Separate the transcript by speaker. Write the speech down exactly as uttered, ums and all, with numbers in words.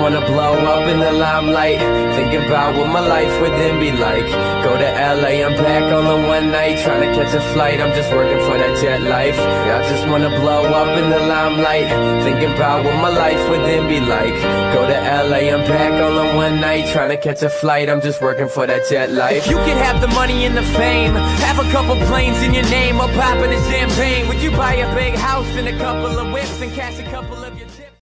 Speaker 1: wanna blow up in the limelight, thinking about what my life would then be like. Go to L A, I'm back all in one night, trying to catch a flight, I'm just working for that jet life. Yeah, I just wanna blow up in the limelight, thinking about what my life would then be like. Go to L A, I'm back all in one night, trying to catch a flight, I'm just working for that jet life. You can have the money and the fame, have a couple planes in your name, or popping a champagne. Would you buy a big house and a couple of whips and cash a couple